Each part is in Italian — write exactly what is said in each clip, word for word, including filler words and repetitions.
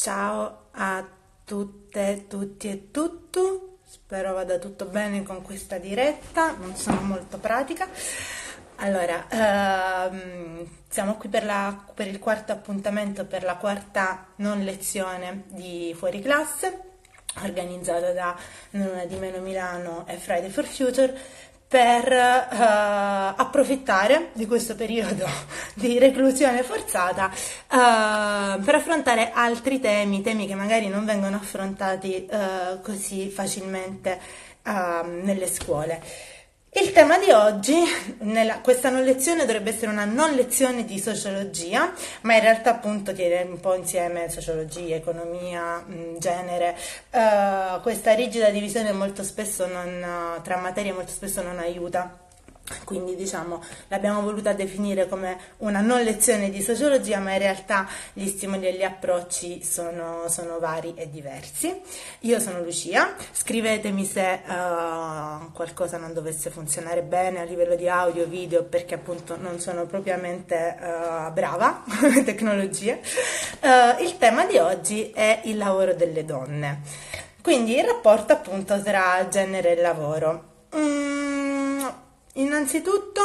Ciao a tutte, tutti e tutto, spero vada tutto bene con questa diretta, non sono molto pratica. Allora, ehm, siamo qui per, la- per il quarto appuntamento, per la quarta non lezione di Fuori Classe, organizzata da Non Una di Meno Milano e Friday for Future, per eh, approfittare di questo periodo di reclusione forzata eh, per affrontare altri temi, temi che magari non vengono affrontati eh, così facilmente eh, nelle scuole. Il tema di oggi, nella, questa non lezione dovrebbe essere una non lezione di sociologia, ma in realtà appunto tiene un po' insieme sociologia, economia, mh, genere. Eh, questa rigida divisione molto spesso non, tra materie molto spesso non aiuta. Quindi diciamo l'abbiamo voluta definire come una non lezione di sociologia, ma in realtà gli stimoli e gli approcci sono, sono vari e diversi. Io sono Lucia, scrivetemi se uh, qualcosa non dovesse funzionare bene a livello di audio, video, perché appunto non sono propriamente uh, brava con le tecnologie. Uh, il tema di oggi è il lavoro delle donne, quindi il rapporto appunto tra genere e lavoro. Mm, Innanzitutto,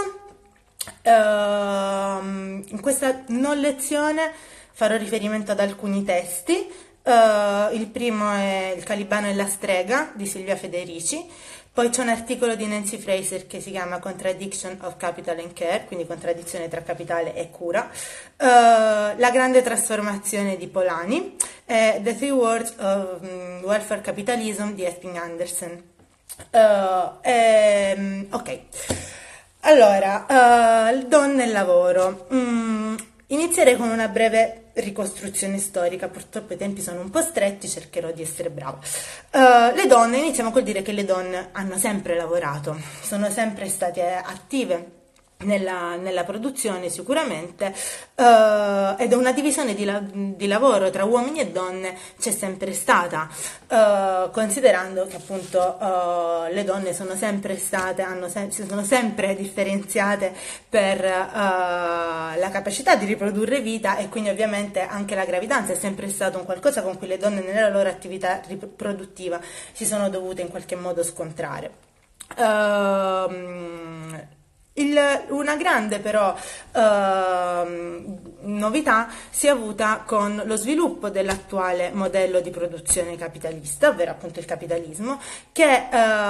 ehm, in questa non lezione farò riferimento ad alcuni testi. Eh, il primo è Il Calibano e la strega di Silvia Federici, poi c'è un articolo di Nancy Fraser che si chiama Contradiction of Capital and Care, quindi contraddizione tra capitale e cura, eh, La grande trasformazione di Polanyi, e The Three Words of um, Welfare Capitalism di Epping Anderson. Uh, ehm, ok, allora, uh, donne e lavoro. Mm, inizierei con una breve ricostruzione storica, purtroppo i tempi sono un po' stretti, cercherò di essere brava. Uh, le donne, iniziamo col dire che le donne hanno sempre lavorato, sono sempre state attive Nella, nella produzione sicuramente, eh, ed è una divisione di, la, di lavoro tra uomini e donne c'è sempre stata, eh, considerando che appunto eh, le donne sono sempre state, hanno se- si sono sempre differenziate per eh, la capacità di riprodurre vita, e quindi ovviamente anche la gravidanza è sempre stato un qualcosa con cui le donne nella loro attività riproduttiva si sono dovute in qualche modo scontrare. Ehm, Il, una grande però ehm, novità si è avuta con lo sviluppo dell'attuale modello di produzione capitalista, ovvero appunto il capitalismo, che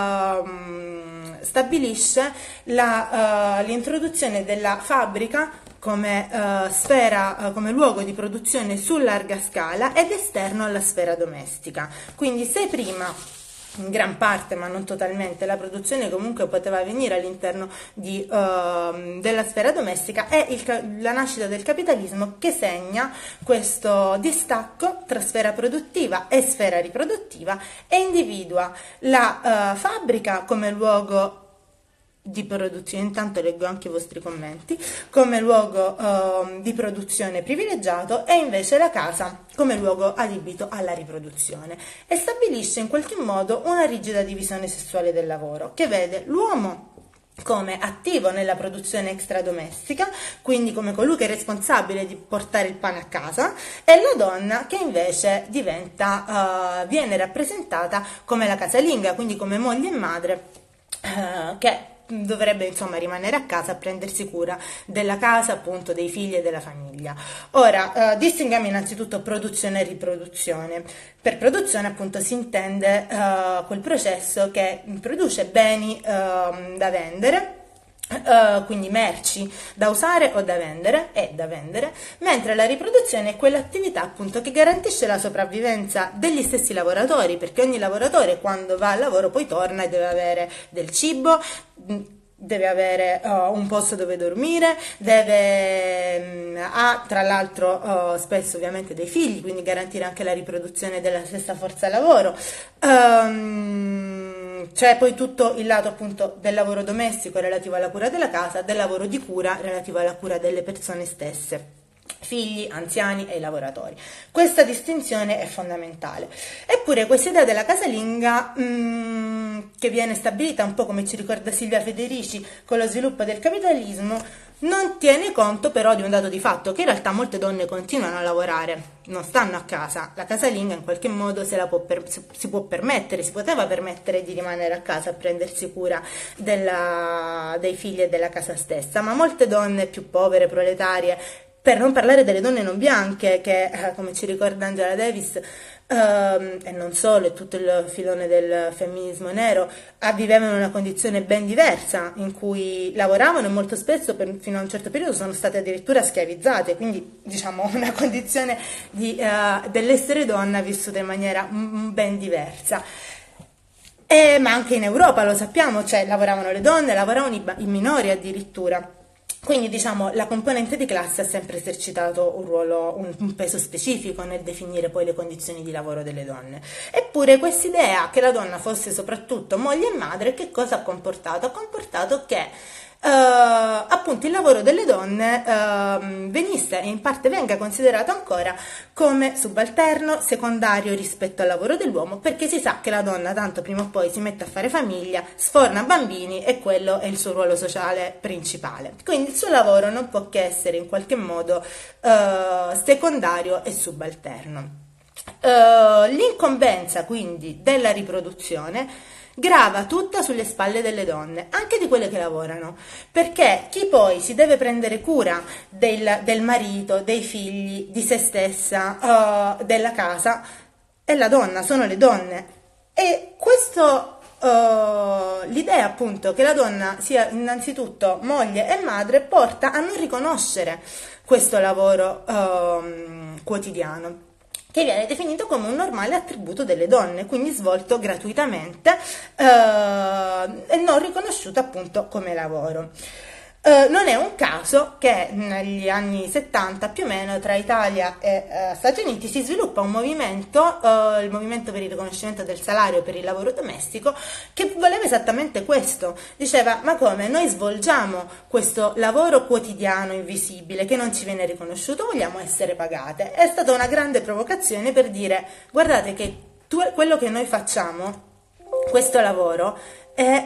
ehm, stabilisce la, eh, l'introduzione della fabbrica come eh, sfera, eh, come luogo di produzione su larga scala ed esterno alla sfera domestica. Quindi se prima in gran parte, ma non totalmente, la produzione comunque poteva avvenire all'interno di, uh, della sfera domestica, è il, la nascita del capitalismo che segna questo distacco tra sfera produttiva e sfera riproduttiva e individua la uh, fabbrica come luogo di produzione, intanto leggo anche i vostri commenti, come luogo eh, di produzione privilegiato, e invece la casa come luogo adibito alla riproduzione, e stabilisce in qualche modo una rigida divisione sessuale del lavoro che vede l'uomo come attivo nella produzione extradomestica, quindi come colui che è responsabile di portare il pane a casa, e la donna che invece diventa, uh, viene rappresentata come la casalinga, quindi come moglie e madre, uh, che dovrebbe insomma rimanere a casa a prendersi cura della casa, appunto dei figli e della famiglia. Ora, eh, distinguiamo innanzitutto produzione e riproduzione. Per produzione appunto si intende eh, quel processo che produce beni eh, da vendere, Uh, quindi merci da usare o da vendere e da vendere, mentre la riproduzione è quell'attività appunto che garantisce la sopravvivenza degli stessi lavoratori, perché ogni lavoratore quando va al lavoro poi torna e deve avere del cibo, deve avere uh, un posto dove dormire, deve um, ha tra l'altro uh, spesso ovviamente dei figli, quindi garantire anche la riproduzione della stessa forza lavoro. Um, C'è poi tutto il lato appunto del lavoro domestico relativo alla cura della casa, del lavoro di cura relativo alla cura delle persone stesse, figli, anziani e i lavoratori. Questa distinzione è fondamentale. Eppure questa idea della casalinga, mh, che viene stabilita un po' come ci ricorda Silvia Federici con lo sviluppo del capitalismo, non tiene conto però di un dato di fatto, che in realtà molte donne continuano a lavorare, non stanno a casa. La casalinga in qualche modo se la può per, si può permettere, si poteva permettere di rimanere a casa a prendersi cura della, dei figli e della casa stessa, ma molte donne più povere, proletarie, per non parlare delle donne non bianche che, eh, come ci ricorda Angela Davis, ehm, e non solo, e tutto il filone del femminismo nero, ah, vivevano in una condizione ben diversa, in cui lavoravano e molto spesso per, fino a un certo periodo sono state addirittura schiavizzate, quindi diciamo una condizione di, eh, dell'essere donna vissuta in maniera mm, ben diversa. E, ma anche in Europa lo sappiamo, cioè lavoravano le donne, lavoravano i, i minori addirittura. Quindi diciamo la componente di classe ha sempre esercitato un ruolo, un, un peso specifico nel definire poi le condizioni di lavoro delle donne. Eppure quest'idea che la donna fosse soprattutto moglie e madre, che cosa ha comportato? Ha comportato che Uh, appunto il lavoro delle donne uh, venisse e in parte venga considerato ancora come subalterno, secondario rispetto al lavoro dell'uomo, perché si sa che la donna tanto prima o poi si mette a fare famiglia, sforna bambini e quello è il suo ruolo sociale principale. Quindi il suo lavoro non può che essere in qualche modo uh, secondario e subalterno. Uh, l'incombenza quindi della riproduzione grava tutta sulle spalle delle donne, anche di quelle che lavorano, perché chi poi si deve prendere cura del, del marito, dei figli, di se stessa, uh, della casa, è la donna, sono le donne. E questo, uh, l'idea appunto che la donna sia innanzitutto moglie e madre porta a non riconoscere questo lavoro uh, quotidiano, che viene definito come un normale attributo delle donne, quindi svolto gratuitamente eh, e non riconosciuto appunto come lavoro. Eh, non è un caso che negli anni settanta più o meno tra Italia e eh, Stati Uniti si sviluppa un movimento, eh, il movimento per il riconoscimento del salario per il lavoro domestico, che voleva esattamente questo. Diceva: ma come, noi svolgiamo questo lavoro quotidiano invisibile che non ci viene riconosciuto, vogliamo essere pagate. È stata una grande provocazione per dire: guardate che tu, quello che noi facciamo, questo lavoro È,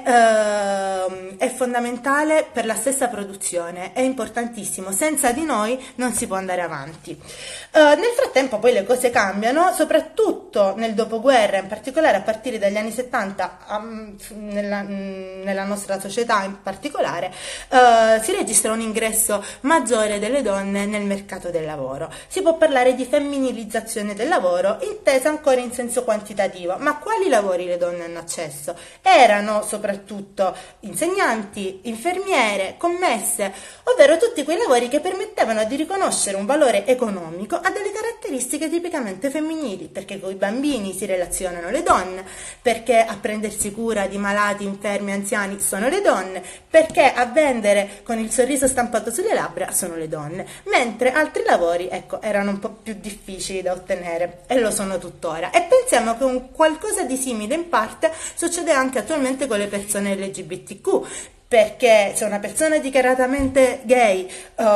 uh, è fondamentale per la stessa produzione, è importantissimo, senza di noi non si può andare avanti. Uh, nel frattempo poi le cose cambiano, soprattutto nel dopoguerra, in particolare a partire dagli anni settanta, um, nella, nella nostra società in particolare, uh, si registra un ingresso maggiore delle donne nel mercato del lavoro. Si può parlare di femminilizzazione del lavoro, intesa ancora in senso quantitativo. Ma quali lavori le donne hanno accesso? Erano soprattutto insegnanti, infermiere, commesse, ovvero tutti quei lavori che permettevano di riconoscere un valore economico a delle caratteristiche tipicamente femminili, perché con i bambini si relazionano le donne, perché a prendersi cura di malati, infermi, anziani sono le donne, perché a vendere con il sorriso stampato sulle labbra sono le donne, mentre altri lavori, ecco, erano un po' più difficili da ottenere e lo sono tuttora. E pensiamo che un qualcosa di simile in parte succede anche attualmente con le persone L G B T Q, perché se una persona dichiaratamente gay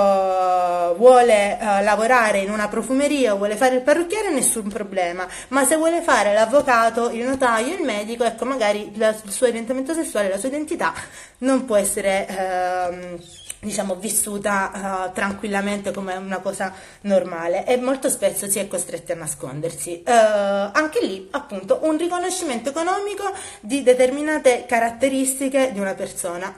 uh, vuole uh, lavorare in una profumeria o vuole fare il parrucchiere, nessun problema, ma se vuole fare l'avvocato, il notaio, il medico, ecco, magari la, il suo orientamento sessuale, la sua identità non può essere uh, diciamo vissuta uh, tranquillamente come una cosa normale, e molto spesso si è costretti a nascondersi. Uh, anche lì appunto un riconoscimento economico di determinate caratteristiche di una persona.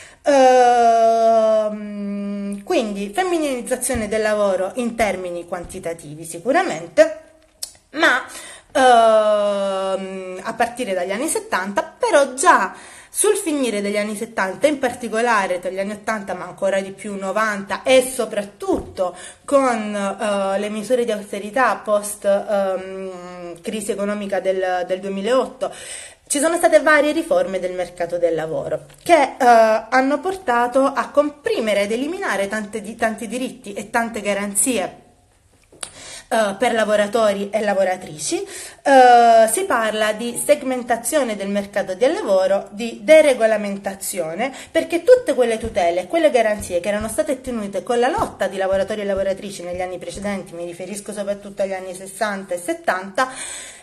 Uh, quindi femminilizzazione del lavoro in termini quantitativi sicuramente, ma uh, a partire dagli anni settanta, però già sul finire degli anni settanta, in particolare tra gli anni ottanta, ma ancora di più novanta, e soprattutto con uh, le misure di austerità post um, crisi economica del, del duemilaotto, ci sono state varie riforme del mercato del lavoro che uh, hanno portato a comprimere ed eliminare tante, di, tanti diritti e tante garanzie Uh, per lavoratori e lavoratrici. Uh, si parla di segmentazione del mercato del lavoro, di deregolamentazione, perché tutte quelle tutele e quelle garanzie che erano state ottenute con la lotta di lavoratori e lavoratrici negli anni precedenti, mi riferisco soprattutto agli anni sessanta e settanta,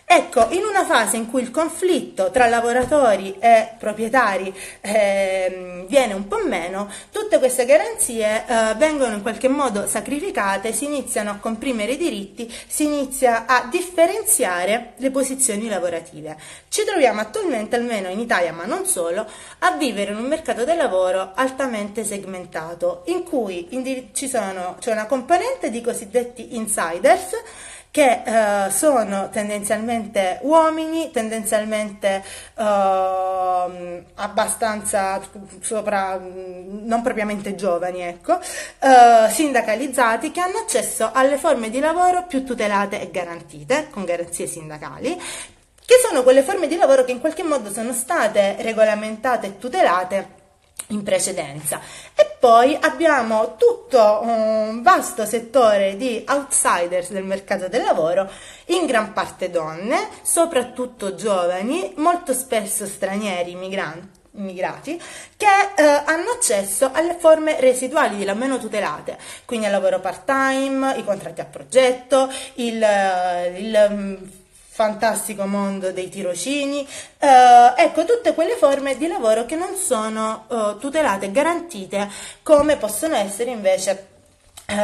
Ecco, in una fase in cui il conflitto tra lavoratori e proprietari eh, viene un po' meno, tutte queste garanzie eh, vengono in qualche modo sacrificate, si iniziano a comprimere i diritti, si inizia a differenziare le posizioni lavorative. Ci troviamo attualmente, almeno in Italia ma non solo, a vivere in un mercato del lavoro altamente segmentato, in cui ci sono, c'è una componente di cosiddetti insiders, che eh, sono tendenzialmente uomini, tendenzialmente eh, abbastanza sopra, non propriamente giovani, ecco, eh, sindacalizzati, che hanno accesso alle forme di lavoro più tutelate e garantite, con garanzie sindacali, che sono quelle forme di lavoro che in qualche modo sono state regolamentate e tutelate in precedenza. E poi abbiamo tutto un vasto settore di outsiders del mercato del lavoro, in gran parte donne, soprattutto giovani, molto spesso stranieri, migranti, immigrati, che eh, hanno accesso alle forme residuali di lavoro meno tutelate, quindi al lavoro part-time, i contratti a progetto, il, il fantastico mondo dei tirocini, eh, ecco, tutte quelle forme di lavoro che non sono eh, tutelate e garantite come possono essere invece Uh,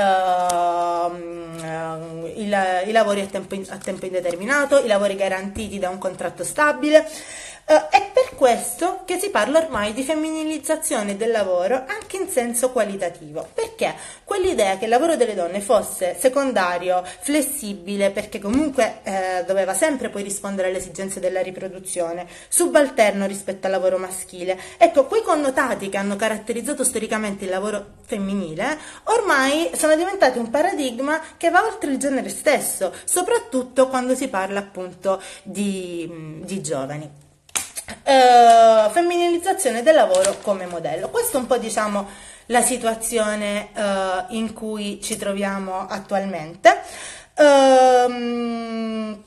uh, i, i lavori a tempo, a tempo indeterminato, i lavori garantiti da un contratto stabile. Uh, è per questo che si parla ormai di femminilizzazione del lavoro anche in senso qualitativo, perché quell'idea che il lavoro delle donne fosse secondario, flessibile, perché comunque eh, doveva sempre poi rispondere alle esigenze della riproduzione, subalterno rispetto al lavoro maschile, ecco, quei connotati che hanno caratterizzato storicamente il lavoro femminile ormai sono diventati un paradigma che va oltre il genere stesso, soprattutto quando si parla appunto di, di giovani. Uh, femminilizzazione del lavoro come modello. Questa è un po', diciamo, la situazione uh, in cui ci troviamo attualmente. Uh,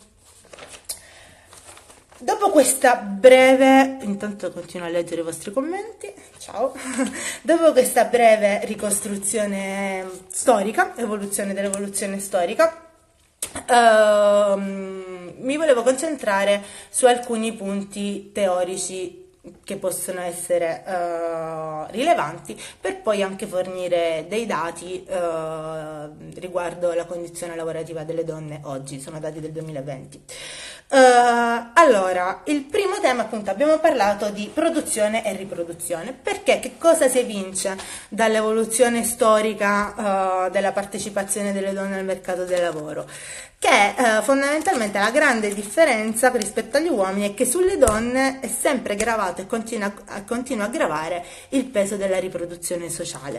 dopo questa breve, intanto continuo a leggere i vostri commenti, ciao, dopo questa breve ricostruzione storica, evoluzione dell'evoluzione storica, Uh, mi volevo concentrare su alcuni punti teorici che possono essere uh, rilevanti, per poi anche fornire dei dati uh, riguardo la condizione lavorativa delle donne oggi. Sono dati del duemilaventi. Uh, allora, il primo tema, appunto, abbiamo parlato di produzione e riproduzione, perché che cosa si evince dall'evoluzione storica uh, della partecipazione delle donne al mercato del lavoro? Che uh, fondamentalmente la grande differenza rispetto agli uomini è che sulle donne è sempre gravato e continua, continua a gravare il peso della riproduzione sociale.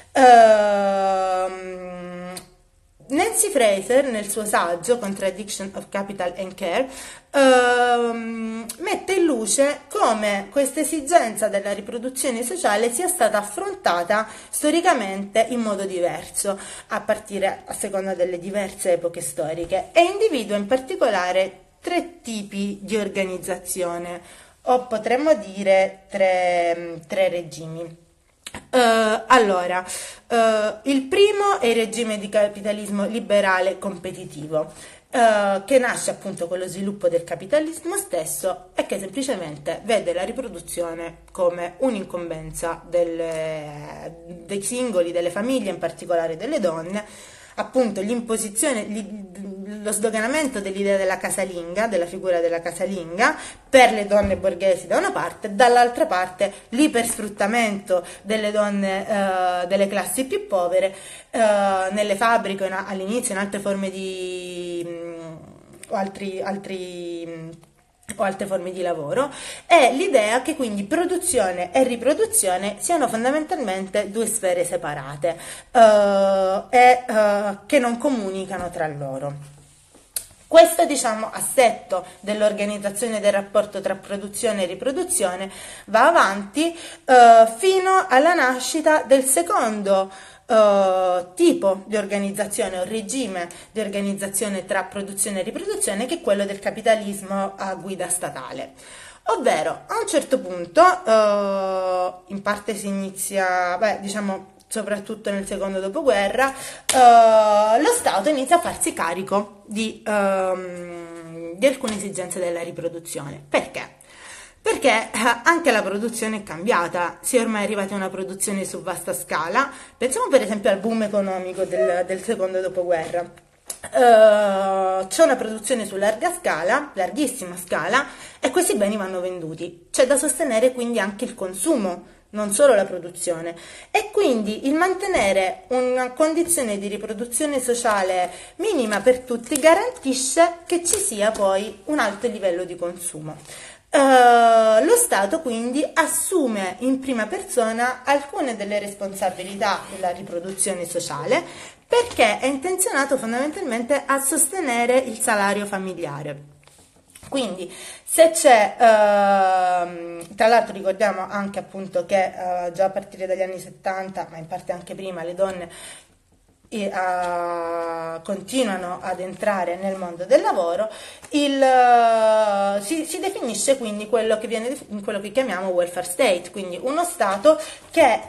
Uh, Nancy Fraser, nel suo saggio Contradiction of Capital and Care, ehm, mette in luce come questa esigenza della riproduzione sociale sia stata affrontata storicamente in modo diverso, a partire a seconda delle diverse epoche storiche, e individua in particolare tre tipi di organizzazione, o potremmo dire tre, tre regimi. Uh, allora, uh, il primo è il regime di capitalismo liberale competitivo, uh, che nasce appunto con lo sviluppo del capitalismo stesso e che semplicemente vede la riproduzione come un'incombenza delle, dei singoli, delle famiglie, in particolare delle donne, appunto l'imposizione, lo sdoganamento dell'idea della casalinga, della figura della casalinga per le donne borghesi da una parte, dall'altra parte l'ipersfruttamento delle donne eh, delle classi più povere eh, nelle fabbriche all'inizio, in altre forme di o altri, altri o altre forme di lavoro, e l'idea che quindi produzione e riproduzione siano fondamentalmente due sfere separate uh, e uh, che non comunicano tra loro. Questo, diciamo, assetto dell'organizzazione del rapporto tra produzione e riproduzione va avanti uh, fino alla nascita del secondo Uh, tipo di organizzazione o regime di organizzazione tra produzione e riproduzione, che è quello del capitalismo a guida statale. Ovvero, a un certo punto, uh, in parte si inizia, beh, diciamo, soprattutto nel secondo dopoguerra, eh, lo Stato inizia a farsi carico di, ehm, di alcune esigenze della riproduzione. Perché? Perché anche la produzione è cambiata, si è ormai arrivati a una produzione su vasta scala. Pensiamo per esempio al boom economico del, del secondo dopoguerra. Uh, c'è una produzione su larga scala, larghissima scala, e questi beni vanno venduti. C'è da sostenere quindi anche il consumo, non solo la produzione, e quindi il mantenere una condizione di riproduzione sociale minima per tutti garantisce che ci sia poi un alto livello di consumo. Uh, lo Stato quindi assume in prima persona alcune delle responsabilità della riproduzione sociale, perché è intenzionato fondamentalmente a sostenere il salario familiare. Quindi se c'è, uh, tra l'altro ricordiamo anche appunto che uh, già a partire dagli anni settanta, ma in parte anche prima, le donne E, uh, continuano ad entrare nel mondo del lavoro, il, uh, si, si definisce quindi quello che, viene, quello che chiamiamo welfare state, quindi uno Stato che,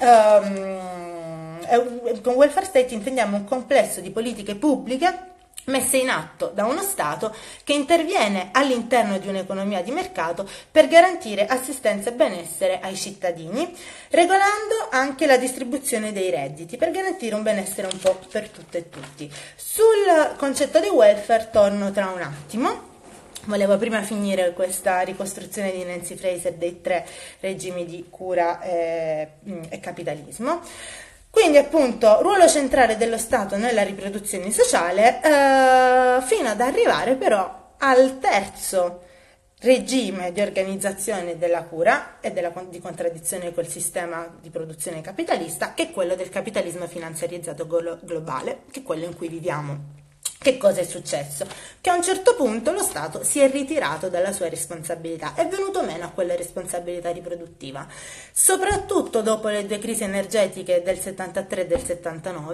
um, è, con welfare state intendiamo un complesso di politiche pubbliche messe in atto da uno Stato che interviene all'interno di un'economia di mercato per garantire assistenza e benessere ai cittadini, regolando anche la distribuzione dei redditi per garantire un benessere un po' per tutte e tutti. Sul concetto di welfare torno tra un attimo. Volevo prima finire questa ricostruzione di Nancy Fraser dei tre regimi di cura e, e capitalismo. Quindi appunto ruolo centrale dello Stato nella riproduzione sociale, eh, fino ad arrivare però al terzo regime di organizzazione della cura e della, di contraddizione col sistema di produzione capitalista, che è quello del capitalismo finanziarizzato globale, che è quello in cui viviamo. Che cosa è successo? Che a un certo punto lo Stato si è ritirato dalla sua responsabilità, è venuto meno a quella responsabilità riproduttiva, soprattutto dopo le due crisi energetiche del settantatré e del settantanove.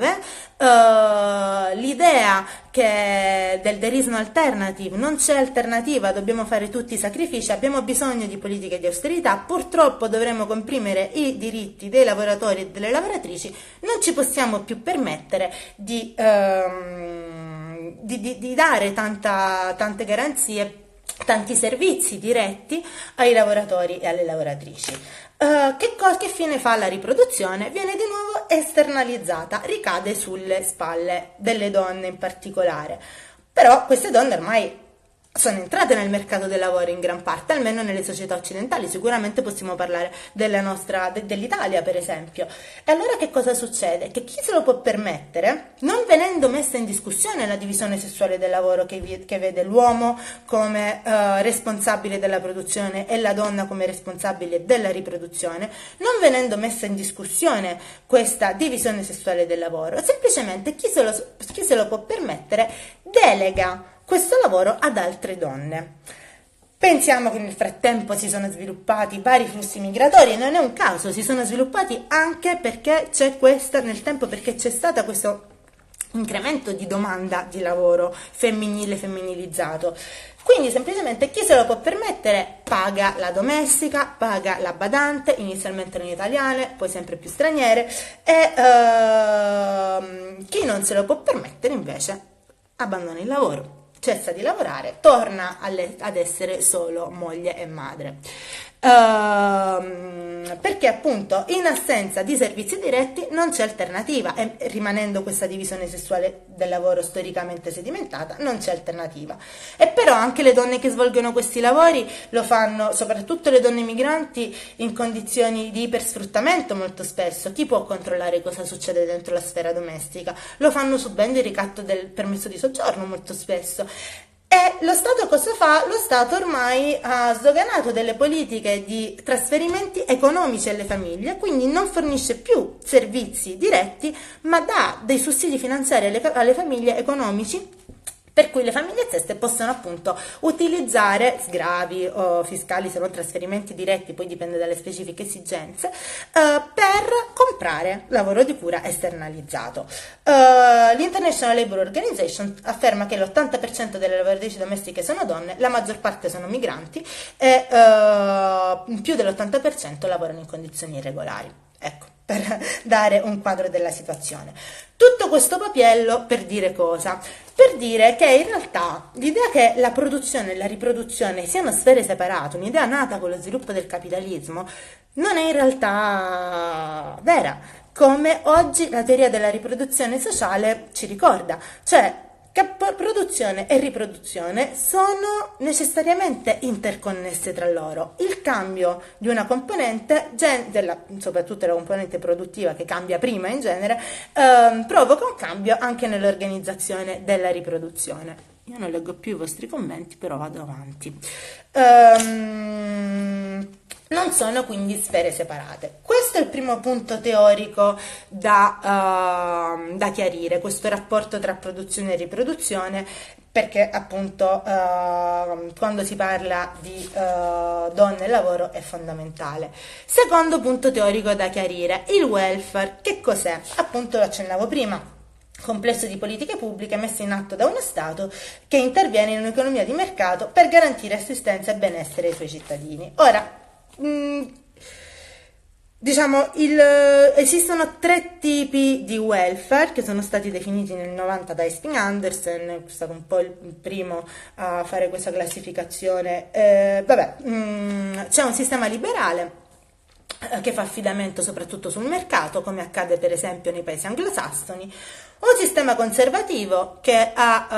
Uh, l'idea che del there is no alternative, non c'è alternativa, dobbiamo fare tutti i sacrifici, abbiamo bisogno di politiche di austerità, purtroppo dovremo comprimere i diritti dei lavoratori e delle lavoratrici, non ci possiamo più permettere di... Um, Di, di, di dare tanta, tante garanzie, tanti servizi diretti ai lavoratori e alle lavoratrici. Uh, che, che fine fa la riproduzione? Viene di nuovo esternalizzata, ricade sulle spalle delle donne in particolare. Però queste donne ormai sono entrate nel mercato del lavoro in gran parte, almeno nelle società occidentali. Sicuramente possiamo parlare della nostra, de, dell'Italia per esempio. E allora che cosa succede? Che chi se lo può permettere, non venendo messa in discussione la divisione sessuale del lavoro che, vi, che vede l'uomo come uh, responsabile della produzione e la donna come responsabile della riproduzione, non venendo messa in discussione questa divisione sessuale del lavoro, semplicemente chi se lo, chi se lo può permettere delega questo lavoro ad altre donne. Pensiamo che nel frattempo si sono sviluppati vari flussi migratori, e non è un caso, si sono sviluppati anche perché c'è questa, nel tempo perché c'è stato questo incremento di domanda di lavoro femminile, femminilizzato. Quindi semplicemente chi se lo può permettere paga la domestica, paga la badante, inizialmente non italiane, poi sempre più straniere, e ehm, chi non se lo può permettere invece abbandona il lavoro, cessa di lavorare, torna alle, ad essere solo moglie e madre. Uh, perché appunto in assenza di servizi diretti non c'è alternativa, e rimanendo questa divisione sessuale del lavoro storicamente sedimentata non c'è alternativa. E però anche le donne che svolgono questi lavori lo fanno, soprattutto le donne migranti, in condizioni di ipersfruttamento molto spesso. Chi può controllare cosa succede dentro la sfera domestica? Lo fanno subendo il ricatto del permesso di soggiorno molto spesso. E lo Stato cosa fa? Lo Stato ormai ha sdoganato delle politiche di trasferimenti economici alle famiglie, quindi non fornisce più servizi diretti, ma dà dei sussidi finanziari alle, alle famiglie economici, per cui le famiglie stesse possono appunto utilizzare sgravi o fiscali, se non trasferimenti diretti, poi dipende dalle specifiche esigenze, eh, per comprare lavoro di cura esternalizzato. Eh, L'International Labour Organization afferma che l'ottanta per cento delle lavoratrici domestiche sono donne, la maggior parte sono migranti e eh, più dell'ottanta per cento lavorano in condizioni irregolari. Ecco, per dare un quadro della situazione. Tutto questo papiello per dire cosa? Per dire che in realtà l'idea che la produzione e la riproduzione siano sfere separate, un'idea nata con lo sviluppo del capitalismo, non è in realtà vera, come oggi la teoria della riproduzione sociale ci ricorda, cioè che produzione e riproduzione sono necessariamente interconnesse tra loro. Il cambio di una componente, della, soprattutto la componente produttiva che cambia prima in genere, ehm, provoca un cambio anche nell'organizzazione della riproduzione. Io non leggo più i vostri commenti, però vado avanti. Ehm, non sono quindi sfere separate. Questo è il primo punto teorico da, uh, da chiarire, questo rapporto tra produzione e riproduzione, perché appunto uh, quando si parla di uh, donne e lavoro è fondamentale. Secondo punto teorico da chiarire, il welfare, che cos'è? Appunto lo accennavo prima. Complesso di politiche pubbliche messe in atto da uno Stato che interviene in un'economia di mercato per garantire assistenza e benessere ai suoi cittadini. Ora, mh, diciamo, il, esistono tre tipi di welfare che sono stati definiti nel novanta da Hastings Anderson, è stato un po' il primo a fare questa classificazione. Eh, vabbè, mh, c'è un sistema liberale che fa affidamento soprattutto sul mercato, come accade per esempio nei paesi anglosassoni, un sistema conservativo che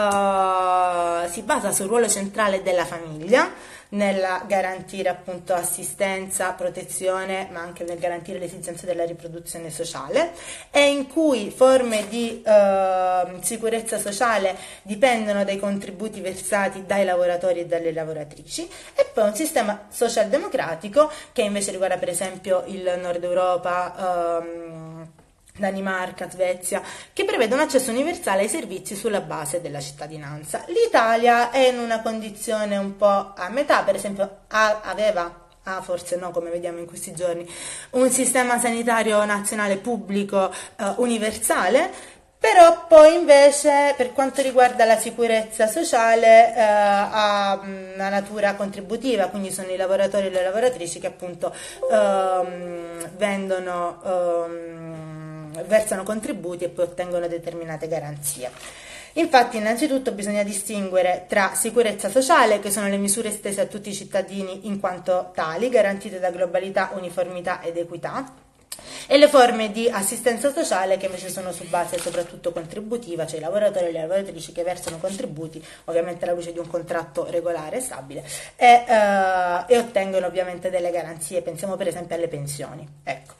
ha, uh, si basa sul ruolo centrale della famiglia nella garantire appunto assistenza, protezione, ma anche nel garantire le esigenze della riproduzione sociale, e in cui forme di uh, sicurezza sociale dipendono dai contributi versati dai lavoratori e dalle lavoratrici, e poi un sistema socialdemocratico che invece riguarda per esempio il Nord Europa, um, Danimarca, Svezia, che prevede un accesso universale ai servizi sulla base della cittadinanza. L'Italia è in una condizione un po' a metà, per esempio ha, aveva, ah, forse no, come vediamo in questi giorni, un sistema sanitario nazionale pubblico eh, universale, però poi invece per quanto riguarda la sicurezza sociale eh, ha una natura contributiva, quindi sono i lavoratori e le lavoratrici che appunto ehm, vendono, ehm, versano contributi e poi ottengono determinate garanzie. Infatti, innanzitutto bisogna distinguere tra sicurezza sociale, che sono le misure estese a tutti i cittadini in quanto tali, garantite da globalità, uniformità ed equità, e le forme di assistenza sociale che invece sono su base soprattutto contributiva, cioè i lavoratori e le lavoratrici che versano contributi, ovviamente alla luce di un contratto regolare e stabile, e, uh, e ottengono ovviamente delle garanzie. Pensiamo per esempio alle pensioni. Ecco.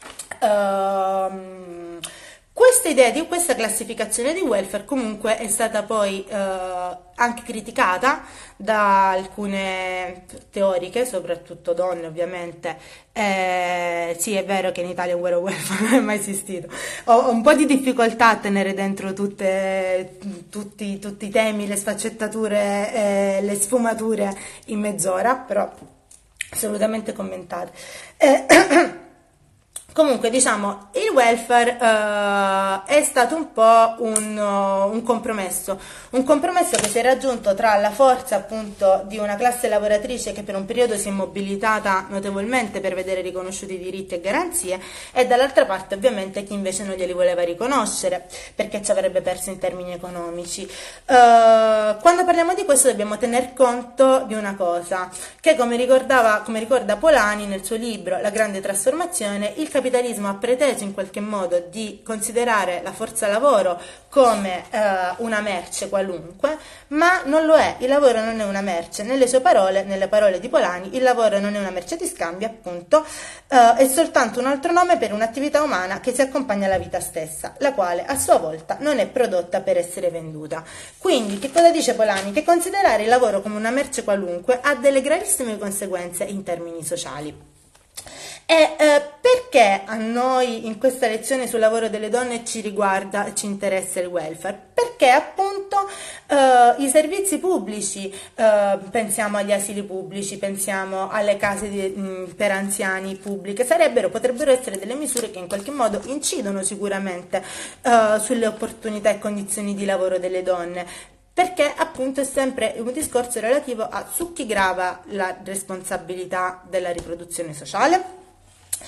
Uh, questa idea di questa classificazione di welfare comunque è stata poi uh, anche criticata da alcune teoriche, soprattutto donne ovviamente. Eh, sì, è vero che in Italia un vero welfare non è mai esistito. Ho, ho un po' di difficoltà a tenere dentro tutte, tutti, tutti i temi, le sfaccettature, eh, le sfumature in mezz'ora, però assolutamente commentate. Eh, Comunque, diciamo, il welfare uh, è stato un po' un, uh, un compromesso, un compromesso che si è raggiunto tra la forza appunto di una classe lavoratrice che per un periodo si è mobilitata notevolmente per vedere riconosciuti diritti e garanzie, e dall'altra parte ovviamente chi invece non glieli voleva riconoscere perché ci avrebbe perso in termini economici. Uh, quando parliamo di questo dobbiamo tener conto di una cosa, che come ricordava, come ricorda Polanyi nel suo libro La grande trasformazione, il capitalismo ha preteso in qualche modo di considerare la forza lavoro come eh, una merce qualunque, ma non lo è. Il lavoro non è una merce, nelle sue parole, nelle parole di Polanyi, il lavoro non è una merce di scambio, appunto, eh, è soltanto un altro nome per un'attività umana che si accompagna alla vita stessa, la quale a sua volta non è prodotta per essere venduta. Quindi, che cosa dice Polanyi? Che considerare il lavoro come una merce qualunque ha delle gravissime conseguenze in termini sociali. E eh, perché a noi in questa lezione sul lavoro delle donne ci riguarda e ci interessa il welfare? Perché appunto eh, i servizi pubblici, eh, pensiamo agli asili pubblici, pensiamo alle case di, mh, per anziani pubbliche, sarebbero, potrebbero essere delle misure che in qualche modo incidono sicuramente eh, sulle opportunità e condizioni di lavoro delle donne, perché appunto è sempre un discorso relativo a su chi grava la responsabilità della riproduzione sociale.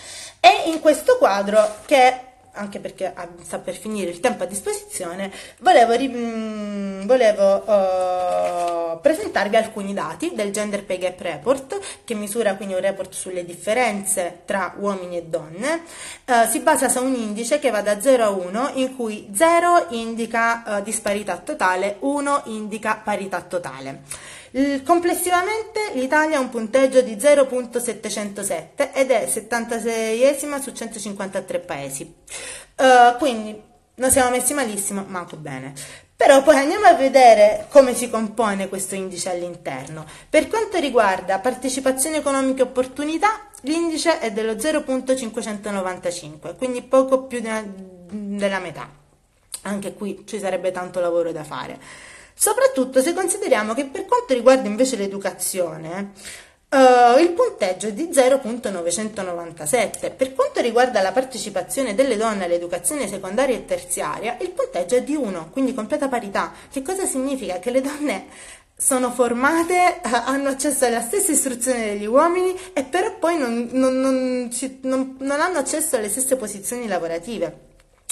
E in questo quadro, che anche perché sta per finire il tempo a disposizione, volevo, mh, volevo uh, presentarvi alcuni dati del Gender Pay Gap Report, che misura quindi un report sulle differenze tra uomini e donne. Uh, si basa su un indice che va da zero a uno, in cui zero indica uh, disparità totale, uno indica parità totale. Complessivamente l'Italia ha un punteggio di zero virgola settecentosette ed è settantaseiesima su centocinquantatré paesi, uh, quindi non siamo messi malissimo, manco bene. Però poi andiamo a vedere come si compone questo indice all'interno. Per quanto riguarda partecipazione economica e opportunità, l'indice è dello zero virgola cinquecentonovantacinque, quindi poco più della metà. Anche qui ci sarebbe tanto lavoro da fare. Soprattutto se consideriamo che per quanto riguarda invece l'educazione, uh, il punteggio è di zero virgola novecentonovantasette. Per quanto riguarda la partecipazione delle donne all'educazione secondaria e terziaria, il punteggio è di uno, quindi completa parità. Che cosa significa? Che le donne sono formate, hanno accesso alla stessa istruzione degli uomini e però poi non, non, non, non, non hanno accesso alle stesse posizioni lavorative.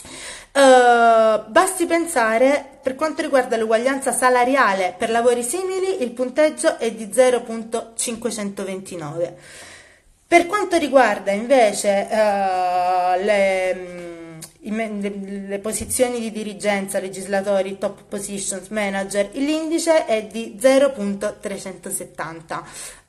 Uh, basti pensare, per quanto riguarda l'uguaglianza salariale per lavori simili, il punteggio è di zero virgola cinquecentoventinove. Per quanto riguarda invece uh, le, le, le posizioni di dirigenza, legislatori, top positions, manager, l'indice è di zero virgola trecentosettanta,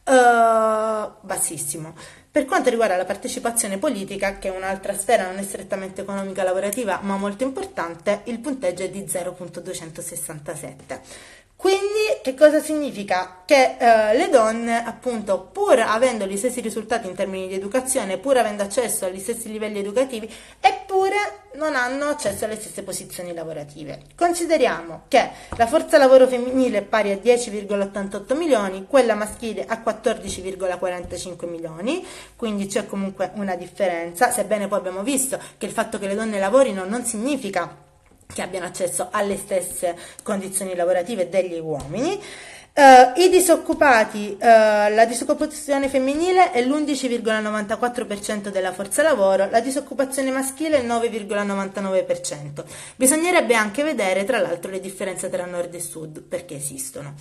uh, bassissimo. Per quanto riguarda la partecipazione politica, che è un'altra sfera non è strettamente economica lavorativa ma molto importante, il punteggio è di zero virgola duecentosessantasette. Quindi che cosa significa? Che eh, le donne, appunto, pur avendo gli stessi risultati in termini di educazione, pur avendo accesso agli stessi livelli educativi, eppure non hanno accesso alle stesse posizioni lavorative. Consideriamo che la forza lavoro femminile è pari a dieci virgola ottantotto milioni, quella maschile a quattordici virgola quarantacinque milioni, quindi c'è comunque una differenza, sebbene poi abbiamo visto che il fatto che le donne lavorino non significa che abbiano accesso alle stesse condizioni lavorative degli uomini. Uh, I disoccupati, uh, la disoccupazione femminile è l'undici virgola novantaquattro per cento della forza lavoro, la disoccupazione maschile è il nove virgola novantanove per cento. Bisognerebbe anche vedere tra l'altro le differenze tra nord e sud, perché esistono.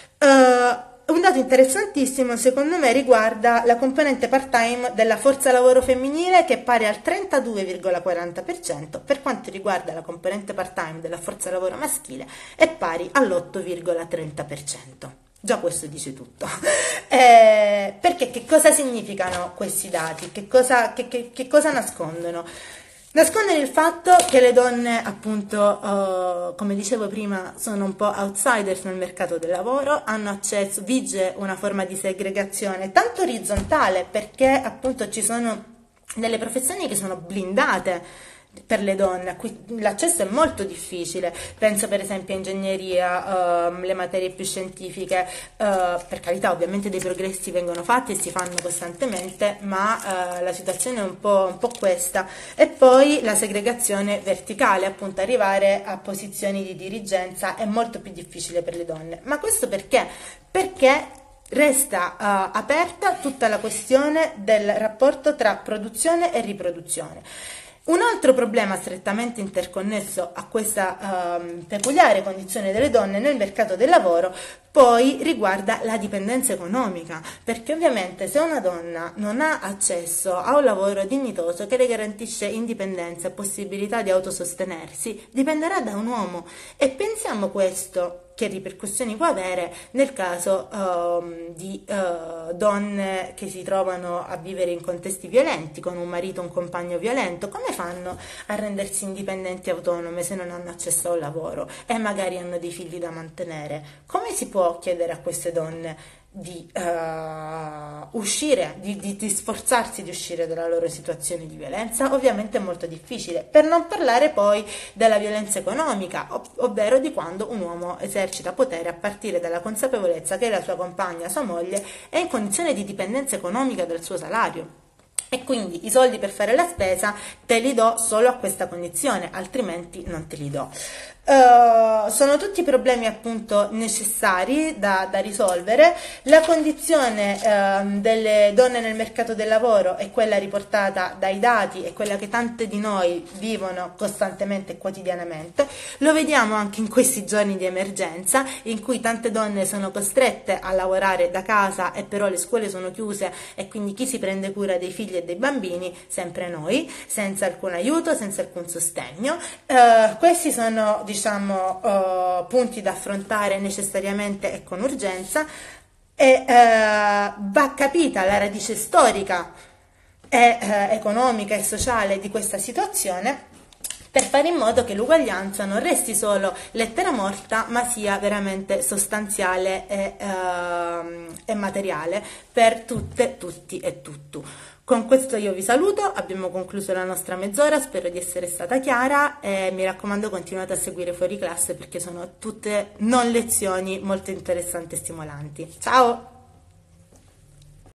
Uh, Un dato interessantissimo secondo me riguarda la componente part-time della forza lavoro femminile, che è pari al trentadue virgola quaranta per cento, per quanto riguarda la componente part-time della forza lavoro maschile è pari all'otto virgola trenta per cento. Già questo dice tutto. Eh, perché che cosa significano questi dati? Che cosa, che, che, che cosa nascondono? Nascondere il fatto che le donne, appunto, uh, come dicevo prima, sono un po' outsiders nel mercato del lavoro, hanno accesso, vige una forma di segregazione tanto orizzontale, perché appunto ci sono delle professioni che sono blindate per le donne, a cui l'accesso è molto difficile. Penso per esempio a ingegneria, uh, le materie più scientifiche, uh, per carità ovviamente dei progressi vengono fatti e si fanno costantemente, ma uh, la situazione è un po', un po' questa. E poi la segregazione verticale, appunto arrivare a posizioni di dirigenza è molto più difficile per le donne. Ma questo perché? Perché resta uh, aperta tutta la questione del rapporto tra produzione e riproduzione. Un altro problema strettamente interconnesso a questa um, peculiare condizione delle donne nel mercato del lavoro poi riguarda la dipendenza economica, perché ovviamente se una donna non ha accesso a un lavoro dignitoso che le garantisce indipendenza e possibilità di autosostenersi, dipenderà da un uomo. E pensiamo questo che ripercussioni può avere nel caso um, di uh, donne che si trovano a vivere in contesti violenti, con un marito o un compagno violento. Come fanno a rendersi indipendenti e autonome se non hanno accesso a un lavoro e magari hanno dei figli da mantenere? Come si può chiedere a queste donne di uh, uscire, di, di, di sforzarsi di uscire dalla loro situazione di violenza? Ovviamente è molto difficile, per non parlare poi della violenza economica, ov- ovvero di quando un uomo esercita potere a partire dalla consapevolezza che la sua compagna, sua moglie, è in condizione di dipendenza economica dal suo salario. E quindi i soldi per fare la spesa te li do solo a questa condizione, altrimenti non te li do. Uh, sono tutti problemi appunto necessari da, da risolvere. La condizione uh, delle donne nel mercato del lavoro è quella riportata dai dati, è quella che tante di noi vivono costantemente e quotidianamente. Lo vediamo anche in questi giorni di emergenza, in cui tante donne sono costrette a lavorare da casa e però le scuole sono chiuse, e quindi chi si prende cura dei figli e dei bambini? Sempre noi, senza alcun aiuto, senza alcun sostegno. Uh, questi sono, diciamo, uh, punti da affrontare necessariamente e con urgenza, e uh, va capita la radice storica e uh, economica e sociale di questa situazione, per fare in modo che l'uguaglianza non resti solo lettera morta, ma sia veramente sostanziale e, uh, e materiale per tutte, tutti e tutto. Con questo io vi saluto, abbiamo concluso la nostra mezz'ora, spero di essere stata chiara e mi raccomando continuate a seguire Fuori Classe perché sono tutte non lezioni molto interessanti e stimolanti. Ciao!